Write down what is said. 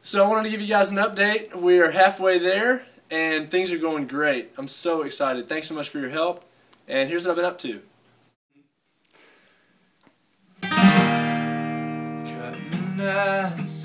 So I wanted to give you guys an update. We are halfway there, and things are going great. I'm so excited. Thanks so much for your help, and here's what I've been up to. Cutting ice